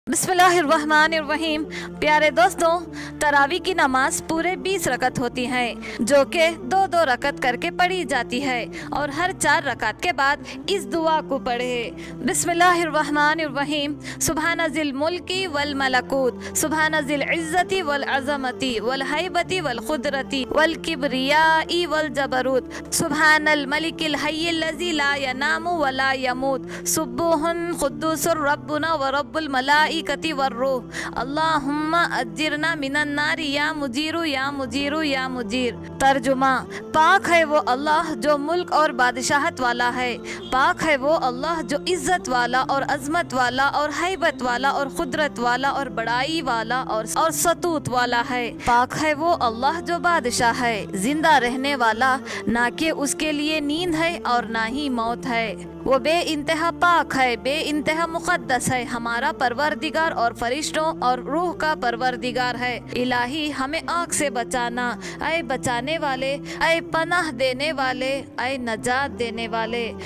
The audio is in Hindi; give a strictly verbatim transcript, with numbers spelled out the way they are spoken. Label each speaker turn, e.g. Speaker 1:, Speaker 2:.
Speaker 1: बिस्मिल्लाहिर्रहमानिर्रहीम। प्यारे दोस्तों, तरावी की नमाज पूरे बीस रकत होती है, जो कि दो दो रकत करके पढ़ी जाती है और हर चार रकत के बाद इस दुआ को पढ़े। बिस्मिल्लाहिर्रहमानिर्रहीम। सुभान ज़िल मुल्की वल मलकूत, सुभान ज़िल इज़्ज़ति वल अज़मति वल हैबति वल खुदरति वल किब्रियाई वल जबरूत, सुभानल मलिकिल हय्यिल लज़ी ला यनामु व ला यमूत, सुब्बुहुन कुद्दूसुर रब्बुना व रब्बुल मलाइकति वर्रूह, अल्लाहुम्मा अज्जिरना मिनन नारी या मुजीरु या मुजीरु या मुजीर। तर्जुमा: पाक है वो अल्लाह जो मुल्क और बादशाहत वाला है, पाक है वो अल्लाह जो इज्जत वाला और अजमत वाला और हैबत वाला और कुदरत वाला और बड़ाई वाला और और सतूत वाला है। पाक है वो अल्लाह जो बादशाह है, जिंदा रहने वाला, ना कि उसके लिए नींद है और ना ही मौत है। वो बे इंतहा पाक है, बे इंतहा मुक़द्दस है, हमारा परवरदिगार और फरिश्तों और रूह का परवरदिगार है। इलाही, हमें आग से बचाना, ऐ बचाने वाले, ऐ पनाह देने वाले, ऐ नजात देने वाले।